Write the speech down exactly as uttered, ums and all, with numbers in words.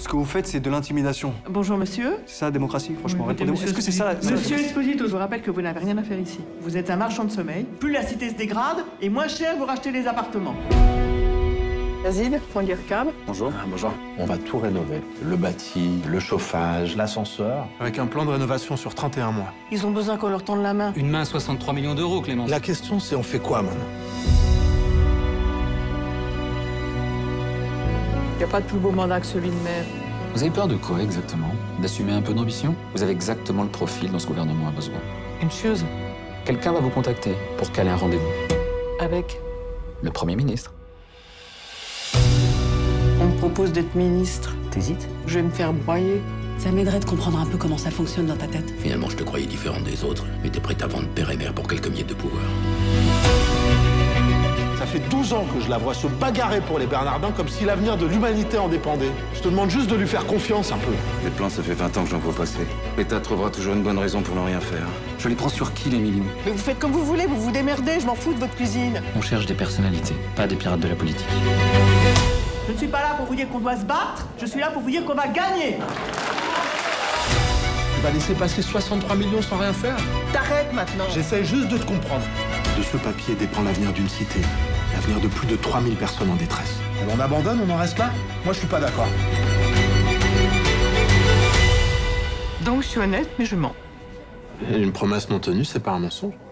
Ce que vous faites, c'est de l'intimidation. Bonjour, monsieur. C'est ça, la démocratie, franchement. Oui, Répondez-moi. Est-ce que c'est ça, la... Monsieur Esposito, je vous rappelle que vous n'avez rien à faire ici. Vous êtes un marchand de sommeil. Plus la cité se dégrade, et moins cher vous rachetez les appartements. Yazid, Tanguy Rkab. Bonjour. Ah, bonjour. On va tout rénover. Le bâti, le chauffage, l'ascenseur. Avec un plan de rénovation sur trente et un mois. Ils ont besoin qu'on leur tende la main. Une main à soixante-trois millions d'euros, Clémence. La question, c'est on fait quoi maintenant? Il n'y a pas de plus beau mandat que celui de maire. Vous avez peur de quoi exactement? D'assumer un peu d'ambition? Vous avez exactement le profil dont ce gouvernement a besoin. Une chose. Quelqu'un va vous contacter pour caler un rendez-vous. Avec Le Premier ministre. On me propose d'être ministre. T'hésites? Je vais me faire broyer. Ça m'aiderait de comprendre un peu comment ça fonctionne dans ta tête. Finalement, je te croyais différente des autres, mais t'es prête à vendre père et mère pour quelques miettes de pouvoir. Ça fait douze ans que je la vois se bagarrer pour les Bernardins comme si l'avenir de l'humanité en dépendait. Je te demande juste de lui faire confiance un peu. Les plans, ça fait vingt ans que j'en vois passer. L'État trouvera toujours une bonne raison pour ne rien faire. Je les prends sur qui, les millions? Mais vous faites comme vous voulez, vous vous démerdez, je m'en fous de votre cuisine. On cherche des personnalités, pas des pirates de la politique. Je ne suis pas là pour vous dire qu'on doit se battre, je suis là pour vous dire qu'on va gagner. Tu vas laisser passer soixante-trois millions sans rien faire? T'arrêtes maintenant. J'essaie juste de te comprendre. De ce papier dépend l'avenir d'une cité. L'avenir de plus de trois mille personnes en détresse. Et on abandonne, on en reste là? Moi, je suis pas d'accord. Donc je suis honnête, mais je mens. Une promesse non tenue, c'est pas un mensonge.